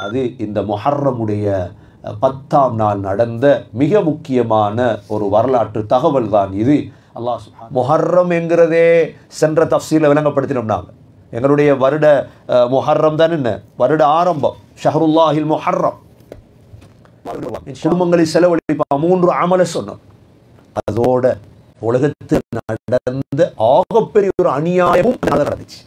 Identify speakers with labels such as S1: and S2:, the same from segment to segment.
S1: அது இந்த முஹர்ரமுடைய 10ஆம் நாள் நடந்த மிக முக்கியமான ஒரு வரலாற்று தகவல் தான் இது. அல்லாஹ் சுப்ஹானஹு முஹர்ரம் என்கிறதே சென்ற தஃப்சீரில் விளங்கப்படுத்தினோம். நாங்கள் எங்களுடைய வருட முஹர்ரம் தான் என்ன வருட ஆரம்பம், ஷஹருல்லாஹில் முஹர்ரம். குடும்பங்களில் செலவழிப்பா 3 அமலை சொன்னோம். அதோட உலகத்தில் நடந்த ஆகப்பெரிய ஒரு அநியாயமும் நடந்துச்சு.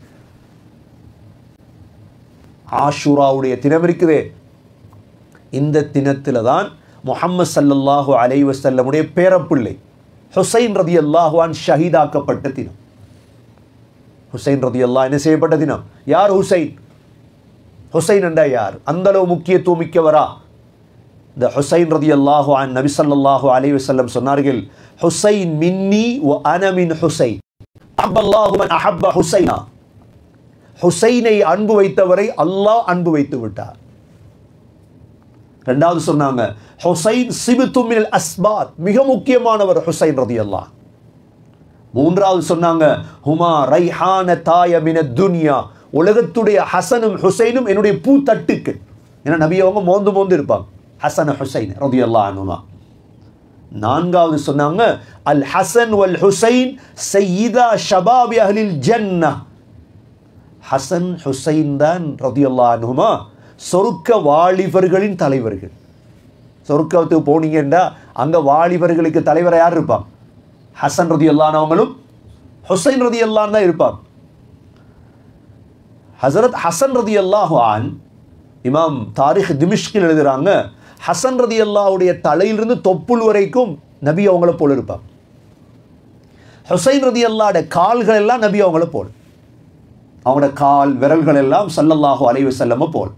S1: ஆஷூராவுடைய தினம் இருக்குதே, இந்த தினத்தில் தான் முஹம்மது ஸல்லல்லாஹு அலைஹி வஸல்லமுடைய பேரப்பிள்ளை ஹுசைன் ரலியல்லாஹு அன்ஹு ஷஹீதாக்கப்பட்ட தினம். ஹுசைன் ரலியல்லாஹு என்ன செய்யப்பட்ட தினம்? யார் ஹுசைன்? ஹுசைன் என்றா யார்? அந்த அளவு முக்கியத்துவம் மிக்கவரா? இந்த ஹுசைன் ரலியல்லாஹு அன்ஹு நபி ஸல்லல்லாஹு அலைஹி வஸல்லம் சொன்னார்கள், ஹுசைன் மின்னி வ அன மின் ஹுசைன் அஹப்பல்லாஹு மன் அஹப்ப ஹுசைனா. ஹுசைனை அன்பு வைத்தவரை அல்லாஹ் அன்பு வைத்து விட்டார். ரெண்டாவது சொன்னாங்க, ஹுசைன் சிபித்து மினல் அஸ்பாத், மிக முக்கியமானவர் ஹுசைன் ரலியல்லாஹு. மூன்றாவது சொன்னாங்க, ஹுமா ரைஹான தாய மினத் துன்யா, உலகத்துடைய ஹசனும் ஹுசைனும் என்னுடைய பூத்தட்டுக்கள். ஏன்னா நபி அவங்க மோந்து இருப்பாங்க, ஹசன் ஹுசைன் ரலியல்லாஹு அன்ஹுமா. நான்காவது சொன்னாங்க, அல் ஹசன் வல் ஹுசைன் சய்யிதா ஷபாபி அஹ்லில் ஜன்னah. ஹசன் ஹுசைன் தான் ரலியல்லாஹு அன்ஹுமா சொர்க்க வாலிபர்களின் தலைவர்கள். சொர்க்கத்துக்கு போனீங்கன்னா அங்க வாலிபர்களுக்கு தலைவராக யார் இருப்பாங்க? ஹசன் ரலியல்லாஹு அன்ஹுங்களும் ஹுசைன் ரலியல்லாஹு அன்ஹு தான் இருப்பாங்க. ஹஸரத் ஹசன் ரலியல்லாஹு அன்ஹு இமாம் தாரிக் திமிஷ்கில் எழுதுறாங்க, ஹசன் ரலியல்லாஹுடைய தலையிலிருந்து தொப்புள் வரைக்கும் நபி அவங்கள போல இருப்பாங்க. ஹுசைன் ரலியல்லாஹுடைய கால்கள் எல்லாம் நபி அவங்கள போல, அவங்களோட கால் விரல்கள் எல்லாம் ஸல்லல்லாஹு அலைஹி வஸல்லம் போல்.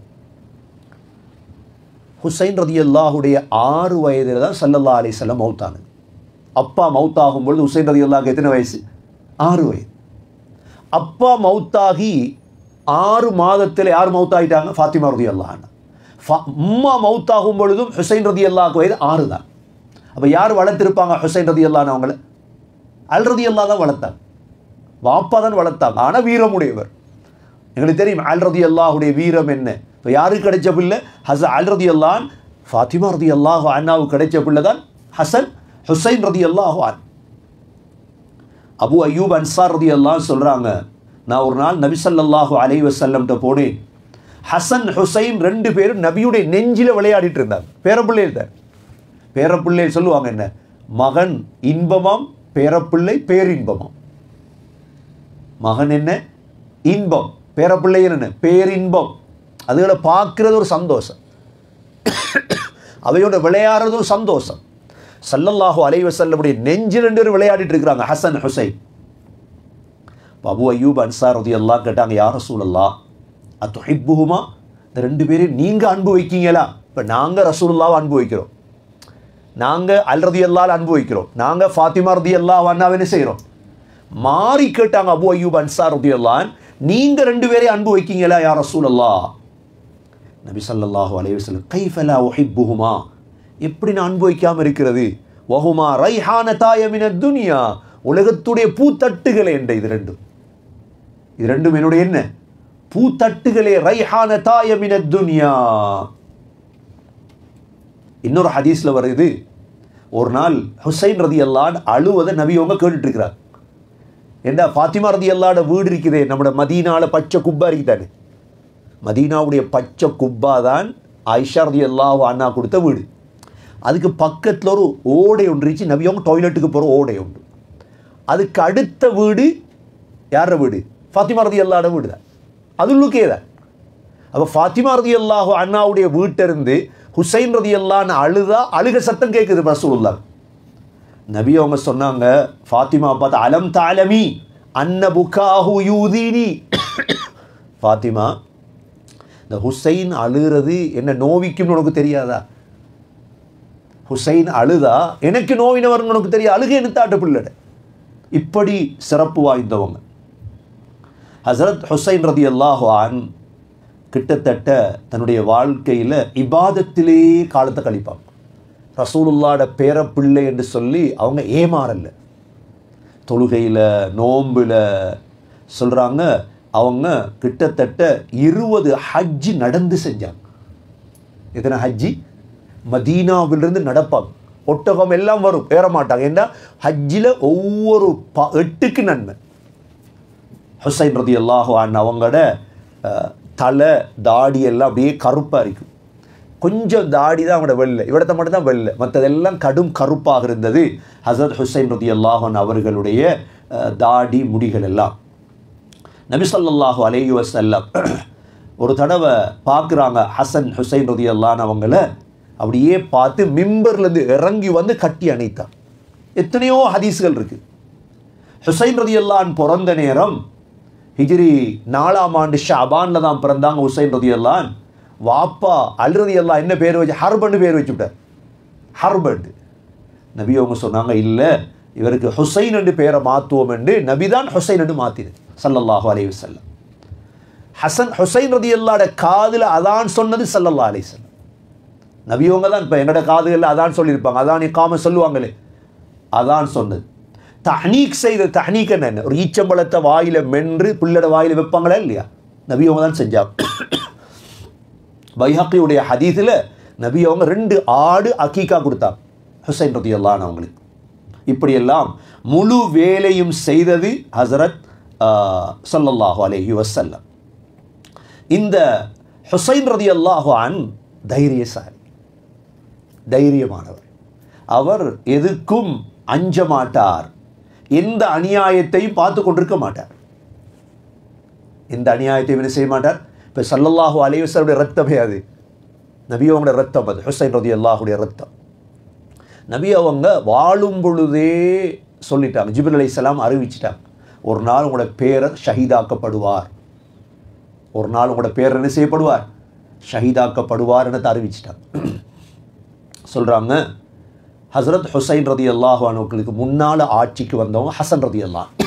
S1: ஹுசைன் ரலியல்லாஹுடைய 6 வயதில் தான் ஸல்லல்லாஹு அலைஹி வஸல்லம் மௌத்தானது. அப்பா மௌத்தாகும் பொழுது ஹுசைன் ரலியல்லாஹுக்கு எத்தனை வயசு? 6 வயது. அப்பா மௌத்தாகி 6 மாதத்தில் யார் மௌத்தாயிட்டாங்க? ஃபாத்திமா ரலியல்லாஹு அன்ஹா. உம்மா மௌத்தாகும் பொழுதும் ஹுசைன் ரலியல்லாஹுக்கு வயது 6 தான். அப்போ யார் வளர்த்திருப்பாங்க ஹுசைன் ரலியல்லாஹு அன்ஹு அவங்கள? அல் ரலியல்லாஹு தான் வளர்த்தாங்க, வாப்பா தான் வளர்த்தாங்க. ஆனால் வீரமுடையவர். எங்களுக்கு தெரியும் அல் ரலியல்லாஹுடைய வீரம் என்ன. இப்போ யாருக்கு கிடைச்ச பிள்ளை? அல் ரலியல்லாஹு அன்ஹு. ஃபாத்திமா ரலியல்லாஹு அன்ஹாவுக்கு கிடைச்ச பிள்ளை தான் ஹசன் ஹுசைன் ரலியல்லாஹு அன்ஹு. அபு அய்யூப் அன்சார் ரலியல்லாஹு அன்ஹு சொல்கிறாங்க, நான் ஒரு நாள் நபி ஸல்லல்லாஹு அலைஹி வஸல்லம்கிட்ட போனேன். ஹசன் ஹுசைன் 2 பேரும் நபியுடைய நெஞ்சில் விளையாடிட்டு இருந்தாங்க. பேரப்பிள்ளைகள் தான். பேரப்பிள்ளைகள் சொல்லுவாங்க என்ன, மகன் இன்பமாம், பேரப்பிள்ளை பேரின்பமாம். மகன் என்ன இன்பம், பேரப்பிள்ளைகள் என்ன பேரின்பம். அதுகளை பார்க்கறது ஒரு சந்தோஷம், அவையோட விளையாடுறது ஒரு சந்தோஷம். ஸல்லல்லாஹு அலைஹி வஸல்லமுடைய நெஞ்சில் 2 பேரும் விளையாடிட்டு இருக்கிறாங்க ஹசன் ஹுசைன். அபு அய்யூப் அன்சார் ரலியல்லாஹு கேட்டாங்க, யா ரசூலல்லாஹ் அத்துஹிப்புஹுமா, இந்த 2 பேரையும் நீங்க அன்பு வைக்கீங்களா? இப்போ நாங்கள் ரசூலுல்லாஹ்வை அன்பு வைக்கிறோம், நாங்கள் அல் ரலியல்லாஹு அன்பு வைக்கிறோம், நாங்கள் ஃபாத்திமா ரலியல்லாஹு அன்ஹாவை என்ன செய்கிறோம்? மாறி கேட்டாங்க அபு அய்யூப் அன்சார் ரலியல்லாஹு அன்ஹு, நீங்க 2 பேரையும் அன்பு வைக்கீங்களா யா ரசூலல்லாஹ்? நபி ஸல்லல்லாஹு அலைஹி வஸல்லம், கைஃப லா உஹிப்புஹுமா, எப்படி நான் அன்பு வைக்காமல் இருக்கிறது? வஹுமா ரைஹானதாய மினத் துன்யா, உலகத்துடைய பூத்தட்டுகளே என்ற இது ரெண்டும் என்னுடைய என்ன பூத்தட்டுகளே, ரைஹானதாய மினத் துன்யா. இன்னொரு ஹதீஸ்ல வருது, ஒரு நாள் ஹுசைன் ரலியல்லாஹு அன்ஹு அழுவதை நபி அவங்க கேட்டுட்டு இருக்கிறார். ஏண்டா ஃபாத்திமா ரலியல்லாஹு வீடு இருக்குதே நம்மட மதீனால பச்சை குப்பா இருக்குதானே, மதீனாவுடைய பச்சை குப்பா தான் ஆயிஷா ரலியல்லாஹு அன்ஹா கொடுத்த வீடு. அதுக்கு பக்கத்தில் ஒரு ஓடை ஒன்று இருந்துச்சு, நபி அவங்க டாய்லெட்டுக்கு போகிற ஓடை உண்டு. அதுக்கு அடுத்த வீடு யார வீடு? ஃபாத்திமா ரலியல்லாஹு வீடு தான், அது உள்ளுக்கே தான். அப்போ ஃபாத்திமா ரலியல்லாஹு அன்ஹாவுடைய வீட்டிலிருந்து ஹுசைன் ரலியல்லாஹு அன்ஹு அழுதா அழுக சத்தம் கேட்குது ரசூலுல்லாஹ். நபி அவங்க சொன்னாங்க, ஃபாத்திமா பார்த்து, அலம் தஅலமி அன்ன புகாஹு யூதீனி, ஃபாத்திமா இந்த ஹுசைன் அழுகிறது என்ன நோவிக்கும்னு உனக்கு தெரியாதா? ஹுசைன் அழுதா எனக்கு நோவினவர்னு உனக்கு தெரியாது, அழுகை நிறுத்தாட்ட பிள்ளை. இப்படி சிறப்பு வாய்ந்தவங்க ஹஸரத் ஹுசைன் ரலியல்லாஹு அன்ஹு கிட்டத்தட்ட தன்னுடைய வாழ்க்கையில் இபாதத்திலே காலத்தை கழிப்பாங்க. ரசூலுல்லாஹ்வோட பேரப்பிள்ளை என்று சொல்லி அவங்க ஏமாறல. தொழுகையில் நோம்பில் சொல்கிறாங்க, அவங்க கிட்டத்தட்ட 20 ஹஜ்ஜு நடந்து செஞ்சாங்க. எத்தனை ஹஜ்ஜி மதீனாவிலிருந்து நடப்பாங்க, ஒட்டகம் எல்லாம் வரும், ஏற மாட்டாங்க. ஏன்னா ஹஜ்ஜில் ஒவ்வொரு 8க்கு நன்மை. ஹுசைன் ரலியல்லாஹு அன்ஹு அவங்களோட தலை தாடி எல்லாம் அப்படியே கருப்பாக இருக்கும். கொஞ்சம் தாடி தான் அவங்களோட வெள்ளை, இவிடத்தை மட்டும் தான் வெள்ளை, மற்றதெல்லாம் கடும் கருப்பாக இருந்தது ஹஸரத் ஹுசைன் ரலியல்லாஹு அன்ஹு அவர்களுடைய தாடி முடிகள் எல்லாம். நபி ஸல்லல்லாஹு அலைஹி வஸல்லம் ஒரு தடவை பார்க்குறாங்க ஹசன் ஹுசைன் ரலியல்லாஹு அன்ஹு அவங்கள. அப்படியே பார்த்து மிம்பர்லேருந்து இறங்கி வந்து கட்டி அணைத்தார். எத்தனையோ ஹதீஸ்கள் இருக்குது. ஹுசைன் ரலியல்லாஹு அன்ஹு பிறந்த நேரம் ஹிஜ்ரி 4ஆம் ஆண்டு ஷஅபானில் தான் பிறந்தாங்க ஹுசைன் ரலியல்லாஹு அன்ஹு. வாப்பா அலி ரலியல்லாஹு என்ன பேர் வச்சு, ஹர்பன்னு பேர் வச்சுவிட்டார். ஹர்பன் நபி அவங்க சொன்னாங்க, இல்லை இவருக்கு ஹுசைன் என்று பேரை மாற்றுவோம் என்று நபி தான் ஹுசைன் என்று மாற்றினது ஸல்லல்லாஹு அலைஹி வஸல்லம். ஹுசைன் ரலியல்லாஹு காதில் அதான் சொன்னது ஸல்லல்லாஹு அலைஹி வஸல்லம். நபியவங்க தான் இப்போ எங்களோட காதுகளில் அதான் சொல்லியிருப்பாங்க, அதான் இக்காம சொல்லுவாங்களே, அதான் சொன்னது. தஹ்னீக் செய்த தஹ்னீக் என்ன, ஒரு ஈச்சம்பழத்தை வாயில மென்று பிள்ளட வாயில வைப்பாங்களா இல்லையா, நபியவங்க தான் செஞ்சாங்க. பைஹக்கியுடைய ஹதீஸில் நபியவங்க 2 ஆடு அக்கீக்கா கொடுத்தாங்க ஹுசைன் ரலியல்லாஹு அன்ஹு அவங்களுக்கு. இப்படியெல்லாம் முழு வேலையும் செய்தது ஹஸரத் ஸல்லல்லாஹு அலைஹி வஸல்லம். இந்த ஹுசைன் ரலியல்லாஹு அன்ஹு தைரியசாலி, தைரியமானவர். அவர் எதுக்கும் அஞ்ச மாட்டார், எந்த அநியாயத்தையும் பார்த்து கொண்டிருக்க மாட்டார், எந்த அநியாயத்தையும் என்ன செய்ய மாட்டார். இப்போ ஸல்லல்லாஹு அலைஹி வஸல்லம் ரத்தமே அது, நபி அவங்களோட ரத்தம் அது, ஹுசைன் ரலியல்லாஹுடைய ரத்தம். நபி அவங்க வாழும் பொழுதே சொல்லிட்டாங்க, ஜிப்ரீல் அலைஹிஸ்ஸலாம் அறிவிச்சிட்டாங்க, ஒரு நாள் உங்களோட பேரர் ஷஹீதாக்கப்படுவார், ஒரு நாள் உங்களோட பேரர் என்ன செய்யப்படுவார், ஷஹீதாக்கப்படுவார் என அறிவிச்சிட்டாங்க. சொல்கிறாங்க ஹஸரத் ஹுசைன் ரலியல்லாஹு அன்ஹுக்கு முன்னால் ஆட்சிக்கு வந்தவங்க ஹசன் ரலியல்லாஹு அன்ஹு.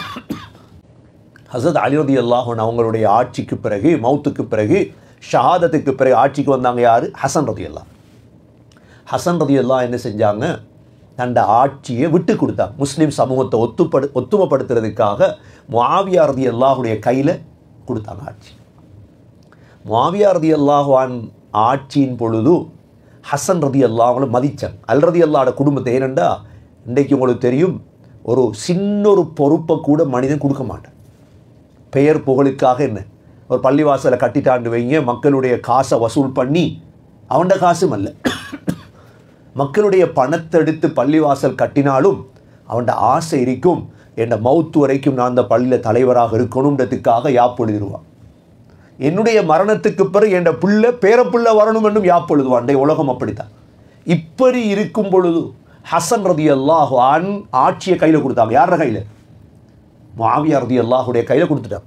S1: ஹஸரத் அலி ரலியல்லாஹு அன்ஹு அவங்களுடைய ஆட்சிக்கு பிறகு, மௌத்துக்கு பிறகு, ஷஹாதத்துக்கு பிறகு ஆட்சிக்கு வந்தாங்க யார், ஹசன் ரலியல்லாஹு. ஹசன் ரலியல்லாஹு என்ன செஞ்சாங்க, தண்ட ஆட்சியை விட்டு கொடுத்தாங்க. முஸ்லீம் சமூகத்தை ஒத்துமைப்படுத்துறதுக்காக முஆவியா ரலியல்லாஹுடைய கையில் கொடுத்தாங்க ஆட்சி. முஆவியா ரலியல்லாஹு அன்ஹு ஆட்சியின் பொழுது ஹசன் ரலியல்லாஹு அவங்கள மதிச்சாங்க. அல் ரலியல்லாஹோட குடும்பத்தை, ஏனெண்டா இன்றைக்கு உங்களுக்கு தெரியும், ஒரு சின்ன ஒரு பொறுப்பை கூட மனிதன் கொடுக்க மாட்டான். பெயர் புகழுக்காக என்ன, ஒரு பள்ளிவாசலை கட்டிட்டாண்டு வைங்க, மக்களுடைய காசை வசூல் பண்ணி, அவன்ட காசும் அல்ல, மக்களுடைய பணத்தை எடுத்து பள்ளிவாசல் கட்டினாலும் அவன்ட ஆசை இருக்கும், என் மௌத்து வரைக்கும் நான் அந்த பள்ளியில் தலைவராக இருக்கணுன்றதுக்காக யாப்பொழுதுவான். என்னுடைய மரணத்துக்கு பிறகு என் பிள்ளை பேரப்பிள்ளை வரணும் என்றும் யாப்பொழுதுவான். அன்றைய உலகம் அப்படித்தான். இப்படி இருக்கும் பொழுது ஹசன் ரலியல்லாஹு அன்ஹு ஆட்சியை கையில் கொடுத்தாங்க. யார கையில், முஆவியா ரலியல்லாஹுடைய கையில் கொடுத்துட்டாங்க.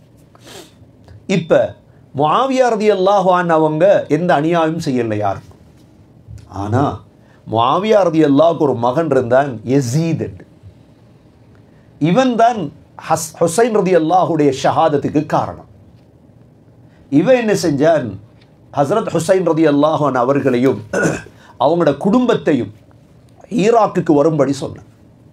S1: இப்போ முஆவியா ரலியல்லாஹு அன்ஹு அவங்க எந்த அநியாயமும் செய்யலை யாருக்கும். ஆனால் முஆவியா ரலியல்லாஹுக்கு ஒரு மகன் இருந்தான், யஸீத் என்று. இவன் தான் ஹுசைன் ரலியல்லாஹுடைய ஷஹாதத்துக்கு காரணம். இவன் என்ன செஞ்சான், ஹஸரத் ஹுசைன் ரலியல்லாஹு அன்ஹு அவர்களையும் அவங்களோட குடும்பத்தையும் ஈராக்குக்கு வரும்படி சொன்னான்.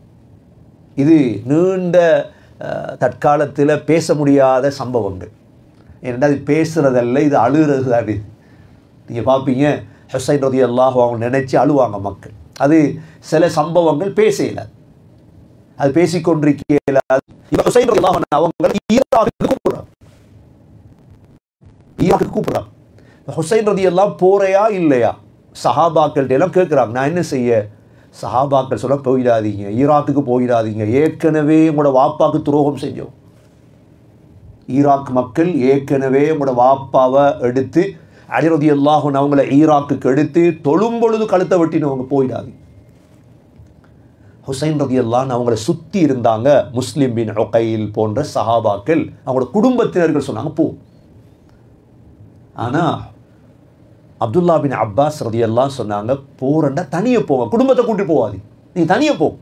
S1: இது நீண்ட தற்காலத்தில் பேச முடியாத சம்பவங்கள். ஏன்னா இது பேசுகிறதல்ல, இது அழுகிறது தான். இது நீங்கள் பார்ப்பீங்க, ஹுசைன் ரலியல்லாஹு அவங்க நினைச்சு அழுவாங்க மக்கள். அது சில சம்பவங்கள் பேசல, அது பேசிக்கொண்டிருக்கல. இப்போ ஹுசைன் ரலியல்லாஹு அன்ஹு அவங்க ஈராக்குக்கு கூப்பிடுறாங்க, ஈராக்குக்கு கூப்பிடுறாங்க. ஹுசைன் ரலியல்லாஹு போறையா இல்லையா, சஹாபாக்கள்கிட்ட எல்லாம் கேட்குறாங்க, நான் என்ன செய்ய. சஹாபாக்கள் சொல்ல, போயிடாதீங்க, ஈராக்குக்கு போயிடாதீங்க, ஏற்கனவே உங்களோட வாப்பாவுக்கு துரோகம் செஞ்சோம். ஈராக் மக்கள் ஏற்கனவே உங்களோட வாப்பாவை எடுத்து அலி ரலியல்லாஹு அன்ஹு அவங்கள ஈராக்குக்கு எடுத்து தொழும் பொழுது கழுத்தை வெட்டினவங்க, போயிடாதீங்க. ஹுசைன் ரலியல்லாஹு அன்ஹு அவங்கள சுற்றி இருந்தாங்க முஸ்லிம் பின் உகைல் போன்ற சஹாபாக்கள், அவங்களோட குடும்பத்தினர்கள் சொன்னாங்க போ. ஆனால் அப்துல்லா பின் அப்பாஸ் ரலியல்லாஹு சொன்னாங்க, போறண்டா தனியே போங்க, குடும்பத்தை கூட்டி போவாது, நீ தனியே போ.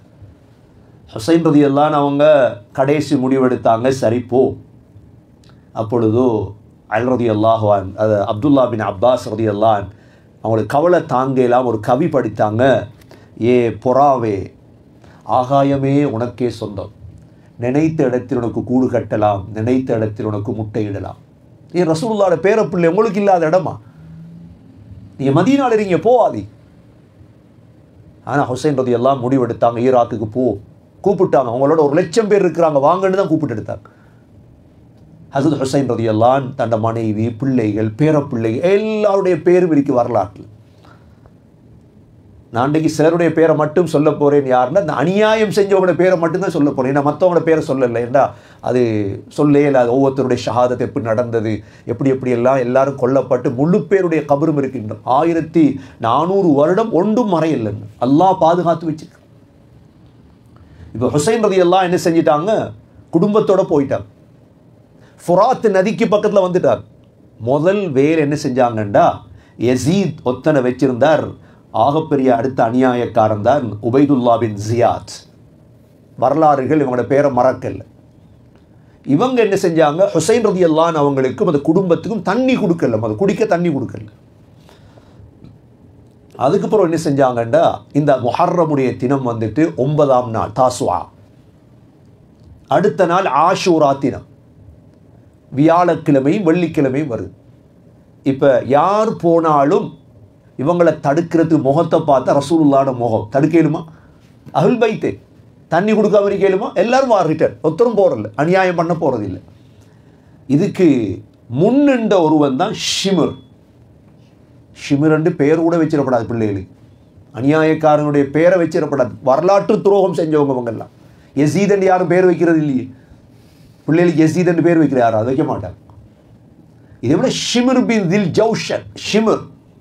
S1: ஹுசைன் ரலியல்லாஹு அன்ஹு அவங்க கடைசி முடிவெடுத்தாங்க, சரி போ. அப்பொழுது அலி ரலியல்லாஹு அன்ஹு, அது அப்துல்லா பின் அப்பாஸ் ரலியல்லாஹு அன்ஹு அவங்களுக்கு கவலை தாங்க இல்லாமல் ஒரு கவி படித்தாங்க, ஏ பொறாவே, ஆகாயமே உனக்கே சொந்தம், நினைத்த இடத்தில் உனக்கு கூடு கட்டலாம், நினைத்த இடத்தில் உனக்கு முட்டையிடலாம். ஏன் ரசூலுல்லாஹ்வோட பேரப்பிள்ளை உங்களுக்கு இல்லாத இடமா? நீங்கள் மதீனாவில் இருக்கீங்க, போவாதி. ஆனால் ஹுசைன் ரலியல்லாஹு முடிவெடுத்தாங்க, ஈராக்குக்கு கூப்பிட்டாங்க. அவங்களோட 1,00,000 பேர் இருக்கிறாங்க, வாங்கன்னு தான் கூப்பிட்டு எடுத்தாங்க. ஹஸரத் ஹுசைன் ரலியல்லாஹு தன்ட மனைவி, பிள்ளைகள், பேரப்பிள்ளைகள் எல்லாருடைய பேரும் இருக்கு வரலாற்றில். நான் இன்றைக்கு சிலருடைய பேரை மட்டும் சொல்ல போகிறேன். யாருன்னா இந்த அநியாயம் செஞ்சவங்களோட பேரை மட்டும்தான் சொல்ல போகிறேன். ஏன்னா மற்றவங்களோட பேரை சொல்லலை. ஏன்னா அது சொல்லே இல்லை. அது ஒவ்வொருத்தருடைய ஷஹாதத் எப்படி நடந்தது, எப்படி எல்லாம் எல்லாரும் கொல்லப்பட்டு முழு பேருடைய கபரும் இருக்கின்றன. 1400 வருடம் ஒன்றும் மறையில்லைன்னு அல்லாஹ் பாதுகாத்து வச்சிருக்கு. இப்போ ஹுசைன் ரலியல்லாஹு என்ன செஞ்சிட்டாங்க, குடும்பத்தோடு போயிட்டாங்க. ஃபுராத் நதிக்கு பக்கத்தில் வந்துட்டார். முதல் வேலை என்ன செஞ்சாங்கண்டா, யசீத் ஒத்தனை வச்சிருந்தார். ஆகப்பெரிய அடுத்த அநியாயக்காரன் தான் உபைதுல்லா பின் ஜியாத். வரலாறுகள் இவங்களோட பேரை மறக்கல. இவங்க என்ன செஞ்சாங்க, ஹுசைன் ரலியல்லாஹு அவங்களுக்கும் அந்த குடும்பத்துக்கும் தண்ணி கொடுக்கல, அது குடிக்க தண்ணி கொடுக்கல. அதுக்கப்புறம் என்ன செஞ்சாங்கண்டா, இந்த முஹர்ரமுடைய தினம் வந்துட்டு 9ஆம் நாள் தாசுஆ, அடுத்த நாள் ஆஷூரா தினம், வியாழக்கிழமையும் வெள்ளிக்கிழமையும் வருது. இப்போ யார் போனாலும் இவங்களை தடுக்கிறது முகத்தை பார்த்தா ரசூலுல்லாஹ்வோட முகம் தடுக்கலுமா? அஹ்லுல் பைத் தண்ணி கொடுக்காம இருக்கலுமா? எல்லாரும் ரிட்டர்ன், ஒருத்தரும் போகிறதில்ல, அநியாயம் பண்ண போகிறதில்லை. இதுக்கு முன்னின்ற ஒருவன் தான் ஷிமிர். ஷிமிரண்டு பெயர் கூட வச்சிடப்படாது பிள்ளைகளுக்கு. அநியாயக்காரனுடைய பெயரை வச்சிடப்படாது. வரலாற்று துரோகம் செஞ்சவங்க இவங்கெல்லாம். யசீதன் யாரும் பேர் வைக்கிறது இல்லையே. பிள்ளைகளுக்கு யசீதன் பேர் வைக்கிற யாரும் அதை வைக்க மாட்டாங்க. இதை விட ஷிமிர் பின் தில் ஜௌஷன், ஷிமிர்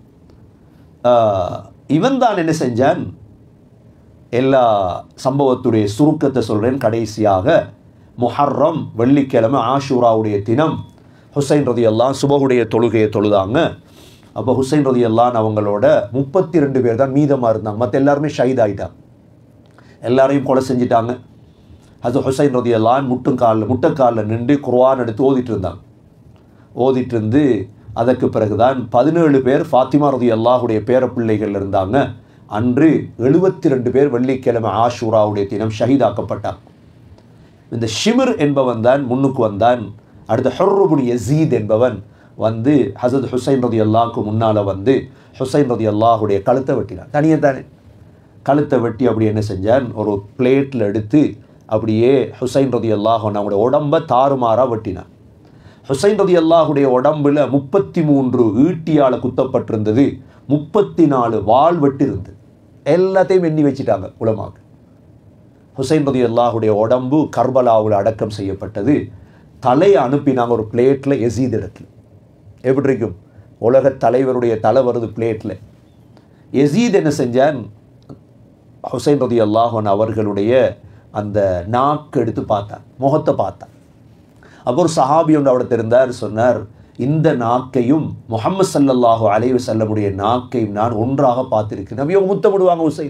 S1: இவன் தான் என்ன செஞ்சான், எல்லா சம்பவத்துடைய சுருக்கத்தை சொல்கிறேன். கடைசியாக முஹர்ரம் வெள்ளிக்கிழமை ஆஷூராவுடைய தினம் ஹுசைன் ரலியல்லாஹு சுபஹுடைய தொழுகையை தொழுதாங்க. அப்போ ஹுசைன் ரலியல்லாஹு அவங்களோட 32 பேர் தான் மீதமாக இருந்தாங்க. மற்ற எல்லாருமே ஷஹீத் ஆகிட்டாங்க, எல்லாரையும் கொலை செஞ்சிட்டாங்க. அது ஹுசைன் ரலியல்லாஹு முட்டைக்காலில் நின்று குர்ஆன் எடுத்து ஓதிட்டு இருந்தாங்க. ஓதிட்டு இருந்து அதற்கு பிறகுதான் 17 பேர் ஃபாத்திமா ரலியல்லாஹுடைய பேரப்பிள்ளைகள் இருந்தாங்க. அன்று 72 பேர் வெள்ளிக்கிழமை ஆஷூராவுடைய தினம் ஷஹீதாக்கப்பட்டார். இந்த ஷிமிர் என்பவன் தான் முன்னுக்கு வந்தான். அடுத்த ஹுர்ரு பின் யஸீத் என்பவன் வந்து ஹஸரத் ஹுசைன் ரலியல்லாஹுக்கு முன்னால் வந்து ஹுசைன் ரலியல்லாஹுடைய கழுத்தை வெட்டினான். தனியாக தானே கழுத்தை வெட்டி அப்படி என்ன செஞ்சான், ஒரு பிளேட்டில் எடுத்து அப்படியே ஹுசைன் ரலியல்லாஹு அவனுடைய உடம்பை தாறுமாறாக வெட்டினான். ஹுசைன் ரலியல்லாஹுடைய உடம்பில் 33 ஈட்டியால் குத்தப்பட்டிருந்தது, 34 வாள் வெட்டு இருந்தது. எல்லாத்தையும் எண்ணி வச்சுட்டாங்க உலமாக்கு. ஹுசைன் ரலியல்லாஹுடைய உடம்பு கர்பலாவில் அடக்கம் செய்யப்பட்டது. தலையை அனுப்பினாங்க ஒரு பிளேட்டில் யசீத் இடத்துல. எப்படி இருக்கும், உலக தலைவருடைய தலை வருது பிளேட்டில். யசீத் என்ன செஞ்சான், ஹுசைன் ரலியல்லாஹு அவர்களுடைய அந்த நாக்கு எடுத்து பார்த்தான், முகத்தை பார்த்தான். அப்போ ஒரு சஹாபி ஒன்று அவட தெரிந்தார், சொன்னார், இந்த நாக்கையும் முஹம்மது ஸல்லல்லாஹு அலைஹி வஸல்லமுடைய நாக்கையும் நான் ஒன்றாக பார்த்திருக்கிறேன். நபி அவங்க முத்தமிடுவாங்க ஹுசைன்.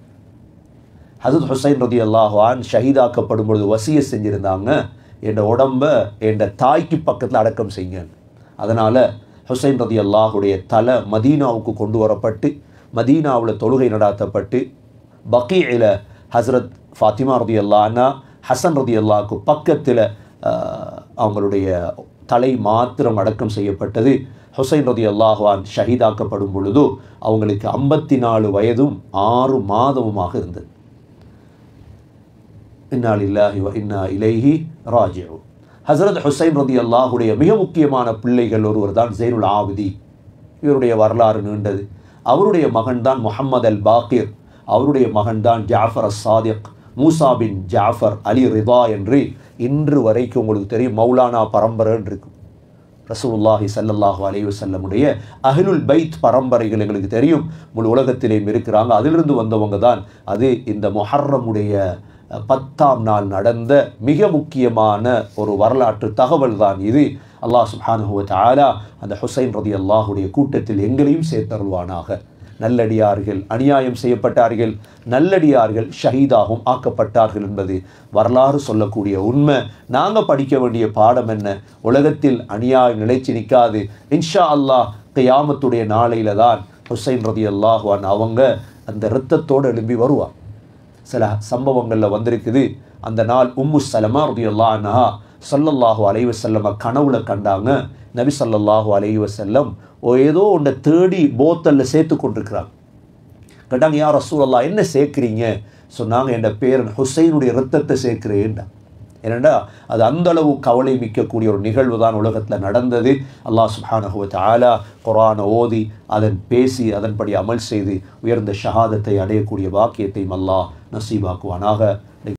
S1: ஹஸரத் ஹுசைன் ரலியல்லாஹு அன்ஹு ஷஹீதாக்கப்படும் பொழுது வசிய செஞ்சுருந்தாங்க, என் உடம்பை என் தாய்க்கு பக்கத்தில் அடக்கம் செய்யுங்க. அதனால் ஹுசைன் ரலியல்லாஹுடைய தலை மதீனாவுக்கு கொண்டு வரப்பட்டு மதீனாவில் தொழுகை நடாத்தப்பட்டு பக்கீஇல ஹஸரத் ஃபாத்திமா ரலியல்லாஹு அன்ஹா ஹசன் ரலியல்லாஹுக்கு பக்கத்தில் அவங்களுடைய தலை மாத்திரம் அடக்கம் செய்யப்பட்டது. ஹுசைன் ரலியல்லாஹு அன்ஹு ஷஹீதாக்கப்படும் பொழுது அவங்களுக்கு 54 வயதும் 6 மாதமுமாக இருந்தது. இன்னா லில்லாஹி வ இன்னா இலைஹி ராஜிஊன். ஹஸரத் ஹுசைன் ரலியல்லாஹுடைய மிக முக்கியமான பிள்ளைகள் ஒருவர் தான் ஸைனுல் ஆபிதி. இவருடைய வரலாறு நீண்டது. அவருடைய மகன் தான் முஹம்மது அல் பாக்கிர், அவருடைய மகன் தான் Jafar as Sadiq, Musa bin Jafar, Ali Rida என்று இன்று வரைக்கும் உங்களுக்கு தெரியும் மௌலானா பரம்பரைன்னு இருக்கும். ரசூலுல்லாஹி ஸல்லல்லாஹு அலைஹி வஸல்லமுடைய அஹ்லுல் பைத் பரம்பரைகள் எங்களுக்கு தெரியும், முழு உலகத்திலேயும் இருக்கிறாங்க. அதிலிருந்து வந்தவங்க தான். அது இந்த முஹர்ரமுடைய 10ஆம் நாள் நடந்த மிக முக்கியமான ஒரு வரலாற்று தகவல் தான் இது. அல்லாஹ் சுப்ஹானஹு வ தஆலா அந்த ஹுசைன் ரலியல்லாஹுடைய கூட்டத்தில் எங்களையும் சேர்த்தருள்வானாக. நல்லடியார்கள் அநியாயம் செய்யப்பட்டார்கள், நல்லடியார்கள் ஷஹீதாகவும் ஆக்கப்பட்டார்கள் என்பது வரலாறு சொல்லக்கூடிய உண்மை. நாங்கள் படிக்க வேண்டிய பாடம் என்ன? உலகத்தில் அநியாயம் நிலைச்சு நிற்காது. இன்ஷா அல்லாஹ் கியாமத்துடைய நாளையில் தான் ஹுசைன் ரலியல்லாஹு அன்ஹு அவங்க அந்த இரத்தத்தோடு எழும்பி வருவார். சில சம்பவங்களில் வந்திருக்குது. அந்த நாள் உம்மு சலமா ரலியல்லாஹு அன்ஹா ஸல்லல்லாஹு அலைஹி வஸல்லம் கனவுல கண்டாங்க. நபி ஸல்லல்லாஹு அலைஹி வஸல்லம் ஏதோ ஒன்றை தேடி போத்தலில் சேர்த்து கொண்டிருக்கிறாங்க. கேட்டாங்க, யா ரசூலல்லாஹ் என்ன சேர்க்குறீங்க? சொன்னாங்க, என் பேரன் ஹுசைனுடைய இரத்தத்தை சேர்க்கிறேன்டா. ஏனெண்டா அது அந்தளவு கவலை மிக்கக்கூடிய ஒரு நிகழ்வு தான் உலகத்தில் நடந்தது. அல்லாஹ் சுப்ஹானஹு வ தஆலா குர்ஆனை ஓதி அதன் பேசி அதன்படி அமல் செய்து உயர்ந்த ஷஹாதத்தை அடையக்கூடிய பாக்கியத்தையும் அல்லாஹ் நசீபாக்குவானாக.